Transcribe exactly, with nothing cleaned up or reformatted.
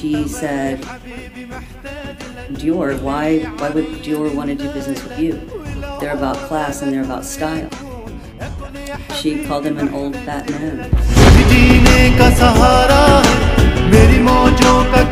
she said, Dior, why, why would Dior want to do business with you? They're about class and they're about style. She called him an old fat man.